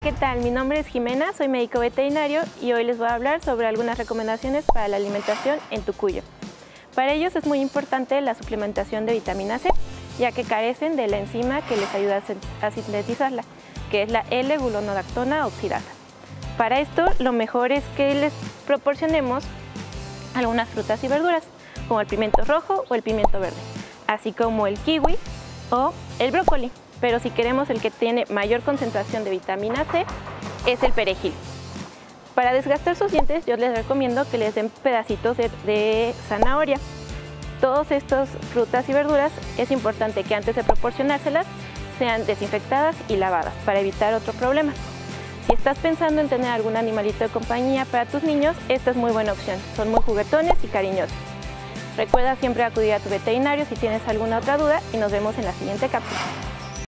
¿qué tal? Mi nombre es Jimena, soy médico veterinario y hoy les voy a hablar sobre algunas recomendaciones para la alimentación en tu cuyo. Para ellos es muy importante la suplementación de vitamina C, ya que carecen de la enzima que les ayuda a sintetizarla, que es la L-gluconodactona oxidasa. Para esto, lo mejor es que les proporcionemos algunas frutas y verduras, como el pimiento rojo o el pimiento verde, así como el kiwi o el brócoli. Pero si queremos el que tiene mayor concentración de vitamina C, es el perejil. Para desgastar sus dientes, yo les recomiendo que les den pedacitos de zanahoria. Todas estas frutas y verduras es importante que antes de proporcionárselas sean desinfectadas y lavadas para evitar otro problema. Si estás pensando en tener algún animalito de compañía para tus niños, esta es muy buena opción. Son muy juguetones y cariñosos. Recuerda siempre acudir a tu veterinario si tienes alguna otra duda y nos vemos en la siguiente cápsula.